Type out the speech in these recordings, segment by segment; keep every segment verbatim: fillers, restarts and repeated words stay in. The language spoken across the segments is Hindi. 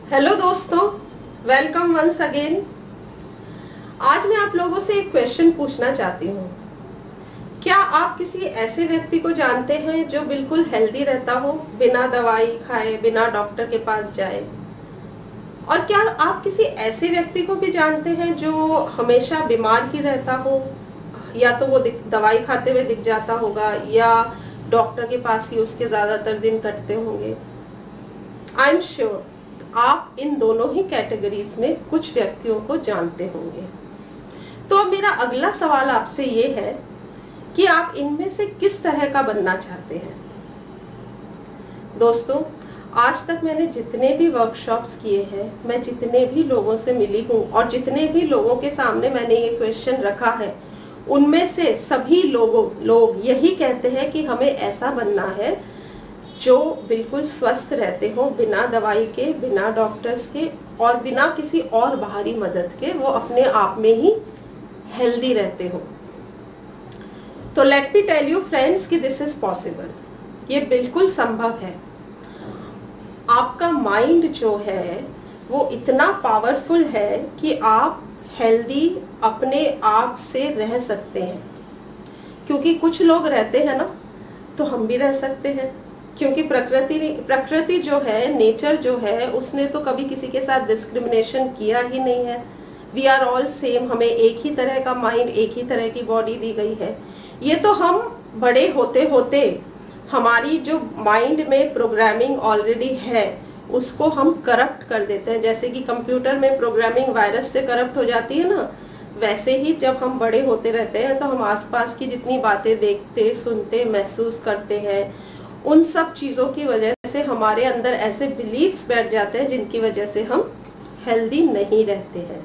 हेलो दोस्तों, वेलकम वंस अगेन। आज मैं आप लोगों से एक क्वेश्चन पूछना चाहती हूँ। क्या आप किसी ऐसे व्यक्ति को जानते हैं जो बिल्कुल हेल्दी रहता हो, बिना दवाई खाए, बिना डॉक्टर के पास जाए? और क्या आप किसी ऐसे व्यक्ति को भी जानते हैं जो हमेशा बीमार ही रहता हो, या तो वो दवाई खाते हुए दिख जाता होगा या डॉक्टर के पास ही उसके ज्यादातर दिन कटते होंगे? आई एम श्योर आप इन दोनों ही कैटेगरीज में कुछ व्यक्तियों को जानते होंगे। तो अब मेरा अगला सवाल आपसे ये है कि आप इनमें से किस तरह का बनना चाहते हैं। दोस्तों, आज तक मैंने जितने भी वर्कशॉप्स किए हैं, मैं जितने भी लोगों से मिली हूं और जितने भी लोगों के सामने मैंने ये क्वेश्चन रखा है, उनमें से सभी लोगों लोग यही कहते हैं कि हमें ऐसा बनना है जो बिल्कुल स्वस्थ रहते हो, बिना दवाई के, बिना डॉक्टर्स के और बिना किसी और बाहरी मदद के, वो अपने आप में ही हेल्दी रहते हो। तो let me tell you friends कि दिस इज पॉसिबल। ये बिल्कुल संभव है। आपका माइंड जो है वो इतना पावरफुल है कि आप हेल्दी अपने आप से रह सकते हैं। क्योंकि कुछ लोग रहते हैं ना, तो हम भी रह सकते हैं। क्योंकि प्रकृति प्रकृति जो है, नेचर जो है, उसने तो कभी किसी के साथ डिस्क्रिमिनेशन किया ही नहीं है। We are all same. हमें एक ही तरह का माइंड, एक ही तरह की बॉडी दी गई है। ये तो हम बड़े होते होते हमारी जो माइंड में प्रोग्रामिंग ऑलरेडी है उसको हम करप्ट कर देते हैं। जैसे कि कंप्यूटर में प्रोग्रामिंग वायरस से करप्ट हो जाती है ना, वैसे ही जब हम बड़े होते रहते हैं तो हम आसपास की जितनी बातें देखते, सुनते, महसूस करते हैं, उन सब चीजों की वजह से हमारे अंदर ऐसे बिलीफ्स बैठ जाते हैं जिनकी वजह से हम हेल्दी नहीं रहते हैं।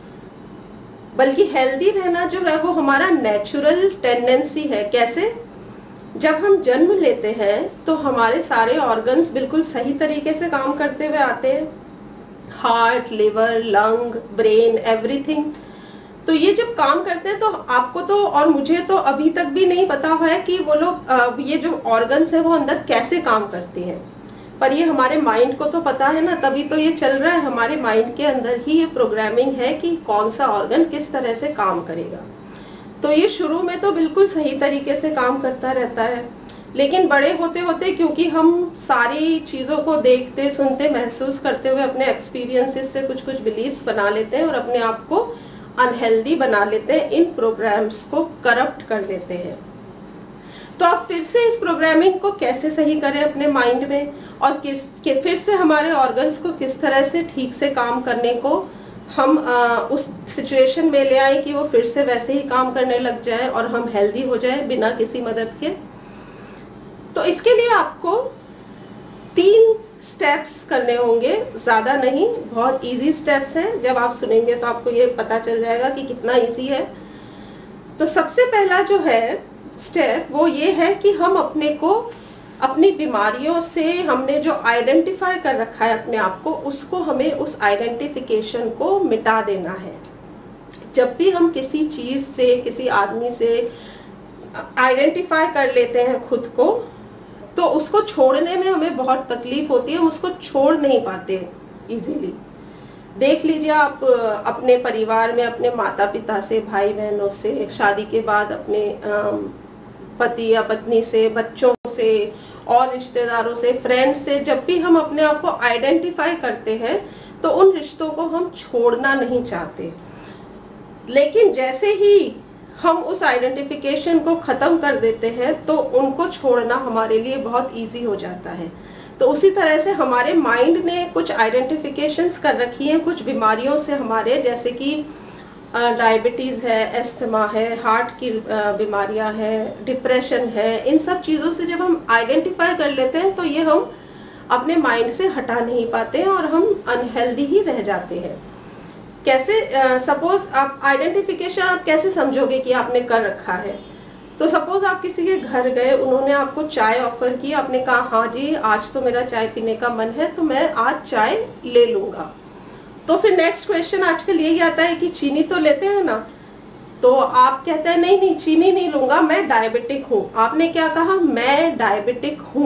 बल्कि हेल्दी रहना जो है वो हमारा नेचुरल टेंडेंसी है। कैसे? जब हम जन्म लेते हैं तो हमारे सारे ऑर्गन्स बिल्कुल सही तरीके से काम करते हुए आते हैं। Heart, liver, lung, brain, everything. तो ये जब काम करते हैं तो आपको तो और मुझे तो अभी तक भी नहीं पता हुआ है कि वो लोग, ये जो ऑर्गन्स है वो अंदर कैसे काम करते हैं। पर ये हमारे माइंड को तो पता है ना, तभी तो ये चल रहा है। हमारे माइंड के अंदर ही ये प्रोग्रामिंग है कि कौन सा ऑर्गन किस तरह से काम करेगा। तो ये शुरू में तो बिल्कुल सही तरीके से काम करता रहता है, लेकिन बड़े होते होते क्योंकि हम सारी चीजों को देखते, सुनते, महसूस करते हुए अपने एक्सपीरियंसेस से कुछ कुछ बिलीव्स बना लेते हैं और अपने आप को अनहेल्दी बना लेते हैं, इन प्रोग्राम्स को करप्ट कर देते हैं। तो अब फिर से इस प्रोग्रामिंग को कैसे सही करें अपने माइंड में, और किस के फिर से हमारे ऑर्गन्स को किस तरह से ठीक से काम करने को हम आ, उस सिचुएशन में ले आए कि वो फिर से वैसे ही काम करने लग जाए और हम हेल्दी हो जाए बिना किसी मदद के। तो इसके लिए आपको तीन स्टेप्स करने होंगे, ज्यादा नहीं, बहुत इजी स्टेप्स हैं। जब आप सुनेंगे तो आपको ये पता चल जाएगा कि कितना इजी है। तो सबसे पहला जो है स्टेप वो ये है कि हम अपने को, अपनी बीमारियों से हमने जो आइडेंटिफाई कर रखा है अपने आप को, उसको हमें उस आइडेंटिफिकेशन को मिटा देना है। जब भी हम किसी चीज से, किसी आदमी से आइडेंटिफाई कर लेते हैं खुद को, तो उसको छोड़ने में हमें बहुत तकलीफ होती है। हम उसको छोड़ नहीं पाते इजीली। देख लीजिए आप अपने परिवार में, अपने माता पिता से, भाई बहनों से, शादी के बाद अपने पति या पत्नी से, बच्चों से और रिश्तेदारों से, फ्रेंड से, जब भी हम अपने आप को आइडेंटिफाई करते हैं तो उन रिश्तों को हम छोड़ना नहीं चाहते। लेकिन जैसे ही हम उस आइडेंटिफिकेशन को खत्म कर देते हैं तो उनको छोड़ना हमारे लिए बहुत इजी हो जाता है। तो उसी तरह से हमारे माइंड ने कुछ आइडेंटिफिकेशंस कर रखी हैं कुछ बीमारियों से हमारे, जैसे कि डायबिटीज है, एस्थमा है, हार्ट की बीमारियां हैं, डिप्रेशन है। इन सब चीजों से जब हम आइडेंटिफाई कर लेते हैं तो ये हम अपने माइंड से हटा नहीं पाते हैं और हम अनहेल्दी ही रह जाते हैं। कैसे? सपोज uh, आप आइडेंटिफिकेशन आप कैसे समझोगे कि आपने कर रखा है? तो सपोज आप किसी के घर गए, उन्होंने आपको चाय ऑफर की, आपने कहा हाँ जी आज तो मेरा चाय पीने का मन है तो मैं आज चाय ले लूंगा। तो फिर नेक्स्ट क्वेश्चन आजकल यही आता है कि चीनी तो लेते हैं ना, तो आप कहते हैं नहीं नहीं चीनी नहीं लूंगा, मैं डायबिटिक हूँ। आपने क्या कहा? मैं डायबिटिक हूँ।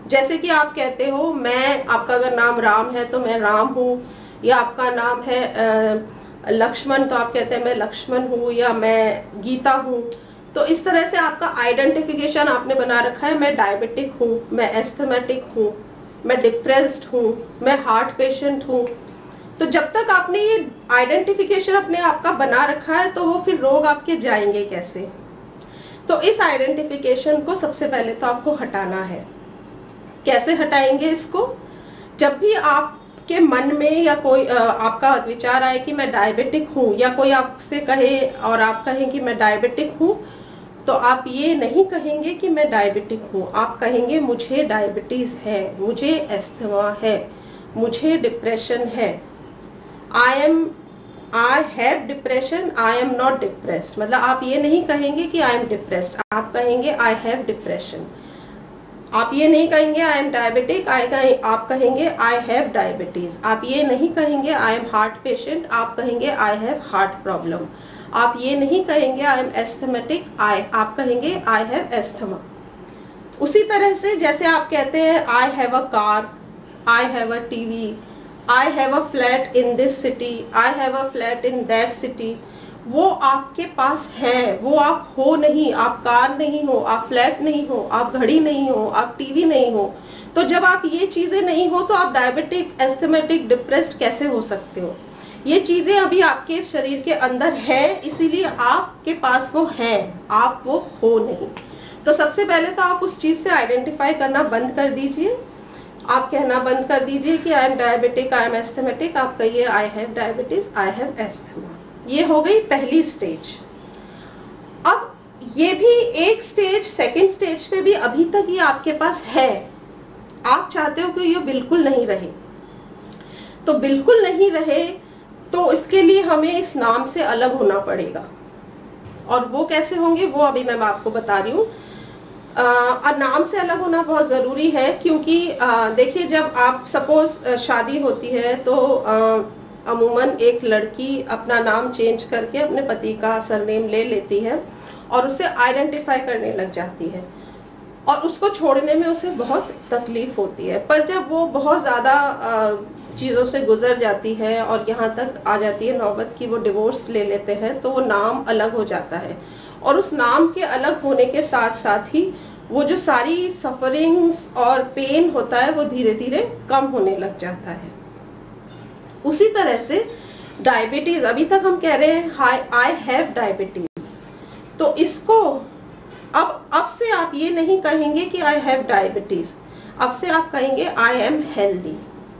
जैसे कि आप कहते हो, मैं, आपका अगर नाम राम है तो मैं राम हूँ, या आपका नाम है लक्ष्मण तो आप कहते हैं मैं लक्ष्मण हूँ, या मैं गीता हूँ। तो इस तरह से आपका आइडेंटिफिकेशन आपने बना रखा है, मैं डायबिटिक हूँ, मैं एस्थमेटिक हूँ, मैं डिप्रेस्ड हूँ, मैं हार्ट पेशेंट हूँ। तो जब तक आपने ये आइडेंटिफिकेशन अपने आप का बना रखा है तो वो फिर रोग आपके जाएंगे कैसे? तो इस आइडेंटिफिकेशन को सबसे पहले तो आपको हटाना है। कैसे हटाएंगे इसको? जब भी आपके मन में या कोई आपका विचार आए कि मैं डायबिटिक हूँ, या कोई आपसे कहे और आप कहें कि मैं डायबिटिक हूँ, तो आप ये नहीं कहेंगे कि मैं डायबिटिक हूँ, आप कहेंगे मुझे डायबिटीज है, मुझे अस्थमा है, मुझे डिप्रेशन है। I am I have depression, I am not depressed. मतलब आप ये नहीं कहेंगे कि आई एम डिप्रेस्ड, आप कहेंगे आई हैव डिप्रेशन। आप ये नहीं कहेंगे आई एम डायबिटिक, आई कहें आप कहेंगे आई हैव डायबिटीज। आप ये नहीं कहेंगे आई एम हार्ट पेशेंट, आप कहेंगे आई हैव हार्ट प्रॉब्लम। आप ये नहीं कहेंगे आई एम एस्थमेटिक, आई आप कहेंगे आई हैव एस्थमा। उसी तरह से जैसे आप कहते हैं I have a car, I have a TV, I have a flat in this city, I have a flat in that city, वो आपके पास है, वो आप हो नहीं, आप कार नहीं हो, आप फ्लैट नहीं हो, आप घड़ी नहीं हो, आप टीवी नहीं हो। तो जब आप ये चीजें नहीं हो तो आप डायबिटिक, एस्थमेटिक, डिप्रेस्ड कैसे हो सकते हो? ये चीजें अभी आपके शरीर के अंदर है, इसीलिए आपके पास वो है, आप वो हो नहीं। तो सबसे पहले तो आप उस चीज से आइडेंटिफाई करना बंद कर दीजिए। आप कहना बंद कर दीजिए कि I am diabetic, I am asthmatic, आप कहिए I have diabetes, I have asthma. ये हो गई पहली स्टेज। अब ये भी एक स्टेज, सेकंड स्टेज पे भी अभी तक ये आपके पास है, आप चाहते हो कि ये बिल्कुल नहीं रहे। तो बिल्कुल नहीं रहे तो इसके लिए हमें इस नाम से अलग होना पड़ेगा। और वो कैसे होंगे वो अभी मैं आपको बता रही हूँ। नाम से अलग होना बहुत जरूरी है, क्योंकि देखिए जब आप सपोज शादी होती है तो आ, अमूमन एक लड़की अपना नाम चेंज करके अपने पति का सरनेम ले लेती है और उसे आइडेंटिफाई करने लग जाती है, और उसको छोड़ने में उसे बहुत तकलीफ होती है। पर जब वो बहुत ज्यादा चीजों से गुजर जाती है और यहाँ तक आ जाती है नौबत की वो डिवोर्स ले लेते हैं, तो वो नाम अलग हो जाता है। और उस नाम के अलग होने के साथ साथ ही वो जो सारी सफरिंग्स और पेन होता है वो धीरे धीरे कम होने लग जाता है। उसी तरह से डायबिटीज, अभी तक हम कह रहे हैं हाई आई हैव डायबिटीज, तो इसको अब अब से आप ये नहीं कहेंगे कि आई हैव डायबिटीज, अब से आप कहेंगे आई एम हेल्दी,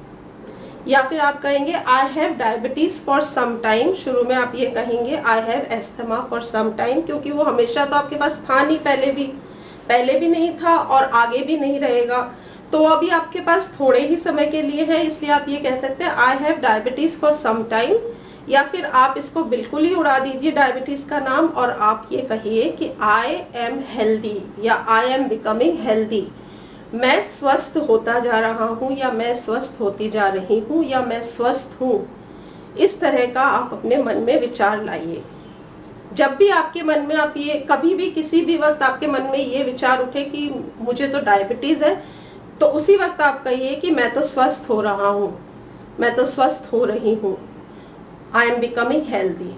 या फिर आप कहेंगे I have diabetes for some time. शुरू में आप ये कहेंगे I have asthma for some time, क्योंकि वो हमेशा तो आपके पास था नहीं, पहले भी पहले भी नहीं था और आगे भी नहीं रहेगा। तो अभी आपके पास थोड़े ही समय के लिए है, इसलिए आप ये कह सकते हैं I have diabetes for some time. या फिर आप इसको बिल्कुल ही उड़ा दीजिए डायबिटीज का नाम और आप ये कहिए कि आई एम हेल्दी या आई एम बिकमिंग हेल्दी, मैं स्वस्थ होता जा रहा हूँ या मैं स्वस्थ होती जा रही हूँ या मैं स्वस्थ हूँ। इस तरह का आप अपने मन में विचार लाइए। जब भी आपके मन में आप ये कभी भी किसी भी वक्त आपके मन में ये विचार उठे कि मुझे तो डायबिटीज है, तो उसी वक्त आप कहिए कि मैं तो स्वस्थ हो रहा हूँ, मैं तो स्वस्थ हो रही हूँ, आई एम बिकमिंग हेल्दी।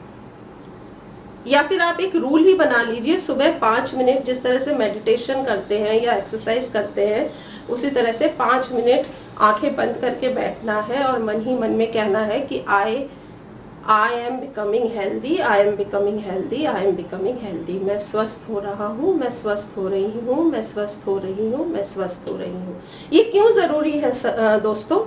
या फिर आप एक रूल ही बना लीजिए, सुबह पाँच मिनट जिस तरह से मेडिटेशन करते हैं या एक्सरसाइज करते हैं, उसी तरह से पाँच मिनट आंखें बंद करके बैठना है और मन ही मन में कहना है कि I I am becoming healthy, I am becoming healthy, I am becoming healthy. मैं स्वस्थ हो रहा हूँ, मैं स्वस्थ हो रही हूँ, मैं स्वस्थ हो रही हूँ, मैं स्वस्थ हो रही हूँ। ये क्यों जरूरी है दोस्तों?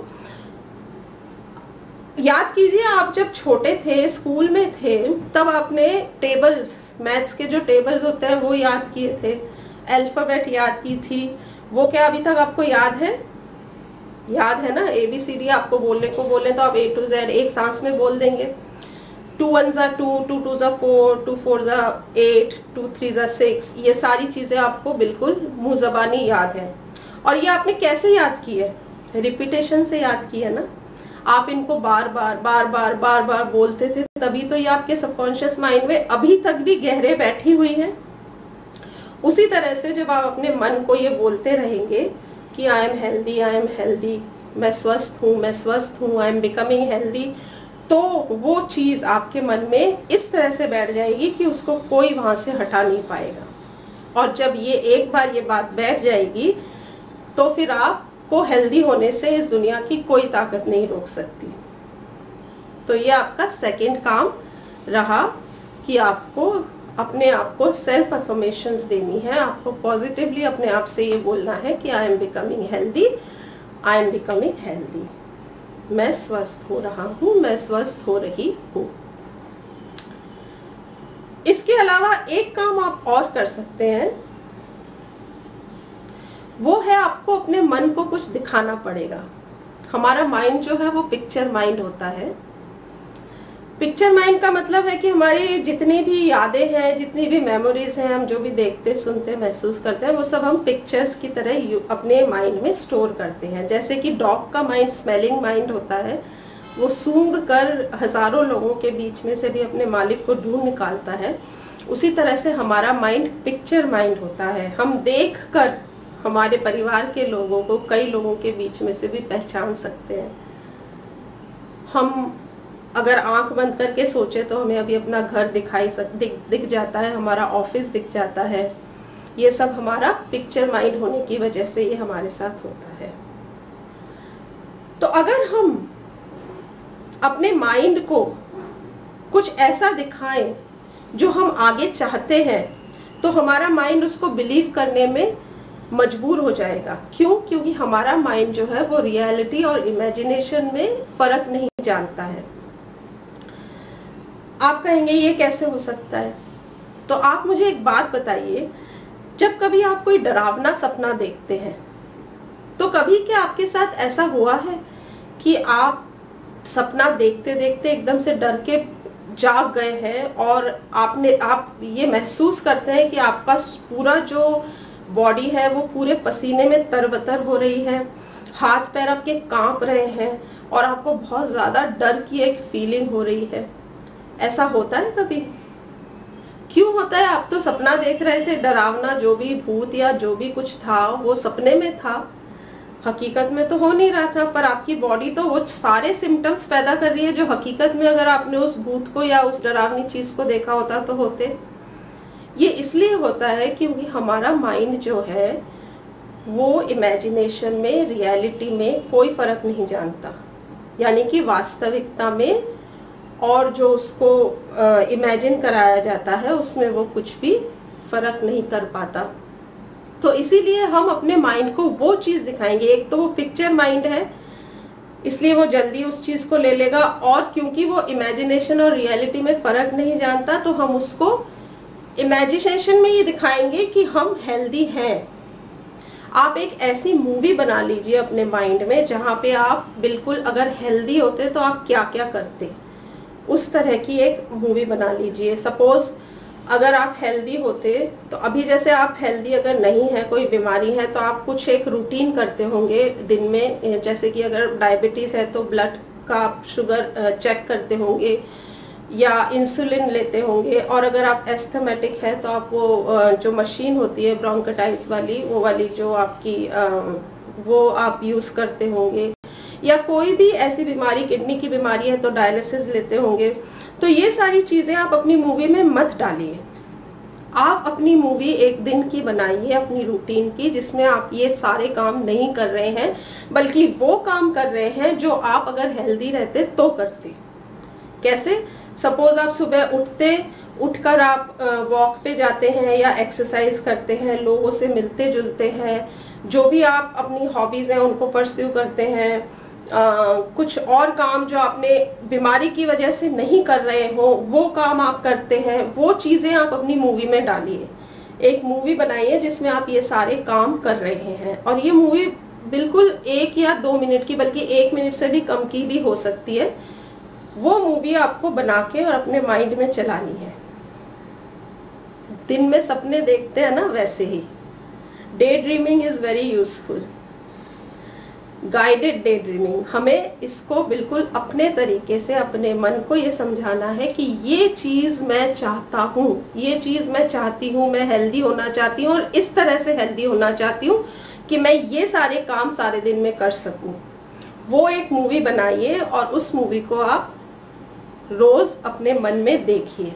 याद कीजिए, आप जब छोटे थे, स्कूल में थे, तब आपने टेबल्स, मैथ्स के जो टेबल्स होते हैं वो याद किए थे, अल्फाबेट याद की थी। वो क्या अभी तक आपको याद है? याद है ना? ए बी सी डी आपको बोलने को बोले तो आप ए टू जेड एक सांस में बोल देंगे। टू वन जा टू, टू टू जा फोर, टू फोर जा एट, टू थ्री जा सिक्स, ये सारी चीजें आपको बिल्कुल मुंह जबानी याद है। और ये आपने कैसे याद की है? रिपीटेशन से याद की है ना। आप इनको बार बार बार बार बार बार बोलते थे, तभी तो ये आपके सबकॉन्शियस माइंड में अभी तक भी गहरे बैठी हुई है। उसी तरह से जब आप अपने मन को ये बोलते रहेंगे कि I am healthy, I am healthy, मैं स्वस्थ हूँ, मैं स्वस्थ हूँ, आई एम बिकमिंग हेल्दी, तो वो चीज आपके मन में इस तरह से बैठ जाएगी कि उसको कोई वहां से हटा नहीं पाएगा। और जब ये एक बार ये बात बैठ जाएगी तो फिर आपको हेल्दी होने से इस दुनिया की कोई ताकत नहीं रोक सकती। तो ये आपका सेकंड काम रहा कि आपको अपने आप को सेल्फ अफर्मेशंस देनी है, आपको पॉजिटिवली अपने आप से ये बोलना है कि I am becoming healthy, I am becoming healthy, मैं स्वस्थ हो रहा हूं, मैं स्वस्थ हो रही हूं। इसके अलावा एक काम आप और कर सकते हैं, वो है आपको अपने मन को कुछ दिखाना पड़ेगा। हमारा माइंड जो है वो पिक्चर माइंड होता है। पिक्चर माइंड का मतलब है कि हमारी जितनी भी यादें हैं, जितनी भी मेमोरीज हैं, हम जो भी देखते, सुनते, महसूस करते हैं, वो सब हम पिक्चर्स की तरह अपने माइंड में स्टोर करते हैं। जैसे कि डॉग का माइंड स्मेलिंग माइंड होता है, वो सूंघ कर हजारों लोगों के बीच में से भी अपने मालिक को ढूंढ निकालता है। उसी तरह से हमारा माइंड पिक्चर माइंड होता है। हम देख कर हमारे परिवार के लोगों को कई लोगों के बीच में से भी पहचान सकते हैं। हम अगर आंख बंद करके सोचे तो हमें अभी अपना घर दिखाई सक दिख, दिख जाता है, हमारा ऑफिस दिख जाता है। ये सब हमारा पिक्चर माइंड होने की वजह से ये हमारे साथ होता है। तो अगर हम अपने माइंड को कुछ ऐसा दिखाएं जो हम आगे चाहते हैं, तो हमारा माइंड उसको बिलीव करने में मजबूर हो जाएगा। क्यों? क्योंकि हमारा माइंड जो है वो रियलिटी और इमेजिनेशन में फर्क नहीं जानता है। आप कहेंगे ये कैसे हो सकता है? तो आप मुझे एक बात बताइए, जब कभी आप कोई डरावना सपना देखते हैं तो कभी क्या आपके साथ ऐसा हुआ है कि आप सपना देखते देखते एकदम से डर के जाग गए हैं और आपने आप ये महसूस करते हैं कि आपका पूरा जो बॉडी है वो पूरे पसीने में तरबतर हो रही है, हाथ पैर आपके कांप रहे हैं और आपको बहुत ज्यादा डर की एक फीलिंग हो रही है? ऐसा होता है कभी? क्यों होता है? आप तो सपना देख रहे थे, डरावना जो भी भूत या जो भी कुछ था वो सपने में था, हकीकत में तो हो नहीं रहा था, पर आपकी बॉडी तो वो सारे सिम्टम्स पैदा कर रही है जो हकीकत में अगर आपने उस भूत को या उस डरावनी चीज को देखा होता तो होते। ये इसलिए होता है क्योंकि हमारा माइंड जो है वो इमेजिनेशन में, रियलिटी में कोई फर्क नहीं जानता, यानी कि वास्तविकता में और जो उसको इमेजिन कराया जाता है उसमें वो कुछ भी फर्क नहीं कर पाता। तो इसीलिए हम अपने माइंड को वो चीज दिखाएंगे। एक तो वो पिक्चर माइंड है, इसलिए वो जल्दी उस चीज को ले लेगा, और क्योंकि वो इमेजिनेशन और रियलिटी में फर्क नहीं जानता तो हम उसको इमेजिनेशन में ये दिखाएंगे कि हम हेल्दी हैं। आप एक ऐसी मूवी बना लीजिए अपने माइंड में जहां पे आप बिल्कुल अगर हेल्दी होते तो आप क्या क्या करते, उस तरह की एक मूवी बना लीजिए। सपोज अगर आप हेल्दी होते तो अभी जैसे आप हेल्दी अगर नहीं है, कोई बीमारी है, तो आप कुछ एक रूटीन करते होंगे दिन में। जैसे कि अगर डायबिटीज है तो ब्लड का आप शुगर चेक करते होंगे या इंसुलिन लेते होंगे, और अगर आप एस्थमेटिक है तो आप वो जो मशीन होती है ब्रोंकाइटिस वाली, वो वाली जो आपकी वो आप यूज करते होंगे, या कोई भी ऐसी बीमारी, किडनी की बीमारी है तो डायलिसिस लेते होंगे। तो ये सारी चीजें आप अपनी मूवी में मत डालिए। आप अपनी मूवी एक दिन की बनाइए, अपनी रूटीन की, जिसमें आप ये सारे काम नहीं कर रहे हैं, बल्कि वो काम कर रहे हैं जो आप अगर हेल्दी रहते तो करते। कैसे? सपोज आप सुबह उठते, उठकर आप वॉक पे जाते हैं या एक्सरसाइज करते हैं, लोगों से मिलते जुलते हैं, जो भी आप अपनी हॉबीज हैं उनको परस्यू करते हैं, आ, कुछ और काम जो आपने बीमारी की वजह से नहीं कर रहे हो वो काम आप करते हैं, वो चीजें आप अपनी मूवी में डालिए। एक मूवी बनाइए जिसमें आप ये सारे काम कर रहे हैं, और ये मूवी बिल्कुल एक या दो मिनट की, बल्कि एक मिनट से भी कम की भी हो सकती है। वो मूवी आपको बना के और अपने माइंड में चलानी है। दिन में सपने देखते हैं ना, वैसे ही daydreaming is very useful. Guided daydreaming, हमें इसको बिल्कुल अपने तरीके से अपने मन को ये समझाना है कि ये चीज मैं चाहता हूँ, ये चीज मैं चाहती हूँ, मैं हेल्दी होना चाहती हूँ और इस तरह से हेल्दी होना चाहती हूँ कि मैं ये सारे काम सारे दिन में कर सकूं। वो एक मूवी बनाइए और उस मूवी को आप रोज अपने मन में देखिए।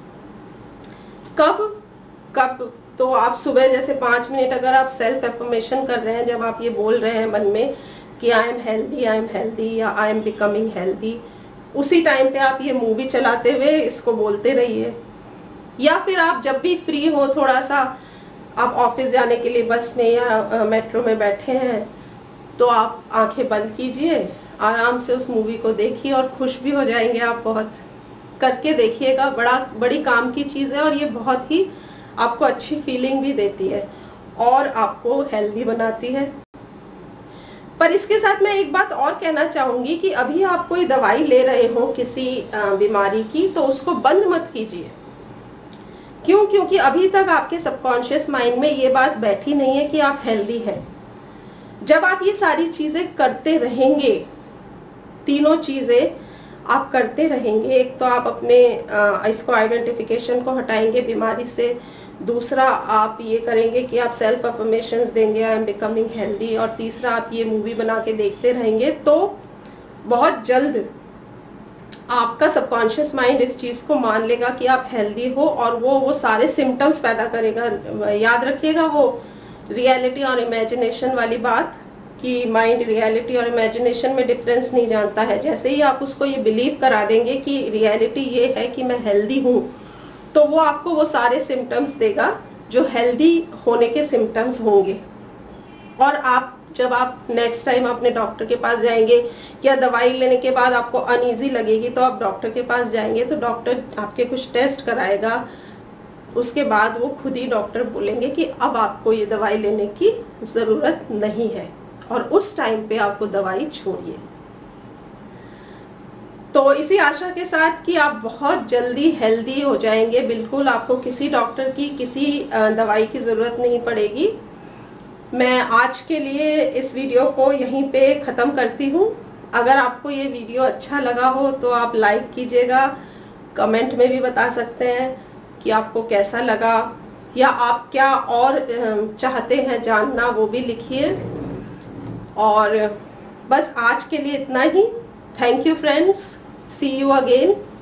कब कब तो आप सुबह जैसे पांच मिनट अगर आप सेल्फ एफर्मेशन कर रहे हैं, जब आप ये बोल रहे हैं मन में कि I am healthy, I am healthy या आई एम बिकमिंग हेल्दी, उसी टाइम पे आप ये मूवी चलाते हुए इसको बोलते रहिए। या फिर आप जब भी फ्री हो, थोड़ा सा आप ऑफिस जाने के लिए बस में या मेट्रो में बैठे हैं, तो आप आंखें बंद कीजिए, आराम से उस मूवी को देखिए और खुश भी हो जाएंगे आप बहुत। करके देखिएगा, बड़ा बड़ी काम की चीज है और ये बहुत ही आपको अच्छी फीलिंग भी देती है और आपको हेल्दी बनाती है। पर इसके साथ मैं एक बात और कहना चाहूंगी कि अभी आप कोई दवाई ले रहे हो किसी बीमारी की, तो उसको बंद मत कीजिए। क्यों? क्योंकि अभी तक आपके सबकॉन्शियस माइंड में ये बात बैठी नहीं है कि आप हेल्दी हैं। जब आप ये सारी चीजें करते रहेंगे, तीनों चीजें आप करते रहेंगे, एक तो आप अपने इसको आइडेंटिफिकेशन को हटाएंगे बीमारी से, दूसरा आप ये करेंगे कि आप सेल्फ अफर्मेशंस देंगे, आई एम बिकमिंग हेल्दी, और तीसरा आप ये मूवी बना के देखते रहेंगे, तो बहुत जल्द आपका सबकॉन्शियस माइंड इस चीज को मान लेगा कि आप हेल्दी हो और वो वो सारे सिम्टम्स पैदा करेगा। याद रखिएगा वो रियलिटी और इमेजिनेशन वाली बात कि माइंड रियलिटी और इमेजिनेशन में डिफरेंस नहीं जानता है। जैसे ही आप उसको ये बिलीव करा देंगे कि रियलिटी ये है कि मैं हेल्दी हूँ, तो वो आपको वो सारे सिम्टम्स देगा जो हेल्दी होने के सिम्टम्स होंगे। और आप जब आप नेक्स्ट टाइम अपने डॉक्टर के पास जाएंगे या दवाई लेने के बाद आपको अनईजी लगेगी, तो आप डॉक्टर के पास जाएंगे तो डॉक्टर आपके कुछ टेस्ट कराएगा, उसके बाद वो खुद ही डॉक्टर बोलेंगे कि अब आपको ये दवाई लेने की जरूरत नहीं है, और उस टाइम पे आपको दवाई छोड़िए। तो इसी आशा के साथ कि आप बहुत जल्दी हेल्दी हो जाएंगे, बिल्कुल आपको किसी डॉक्टर की किसी दवाई की जरूरत नहीं पड़ेगी। मैं आज के लिए इस वीडियो को यहीं पे खत्म करती हूँ। अगर आपको ये वीडियो अच्छा लगा हो तो आप लाइक कीजिएगा, कमेंट में भी बता सकते हैं कि आपको कैसा लगा, या आप क्या और चाहते हैं जानना वो भी लिखिए। और बस आज के लिए इतना ही। Thank you friends, see you again.